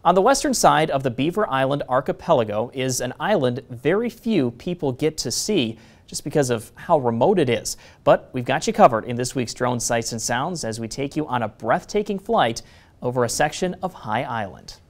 On the western side of the Beaver Island archipelago is an island very few people get to see just because of how remote it is. But we've got you covered in this week's Drone Sights and Sounds as we take you on a breathtaking flight over a section of High Island.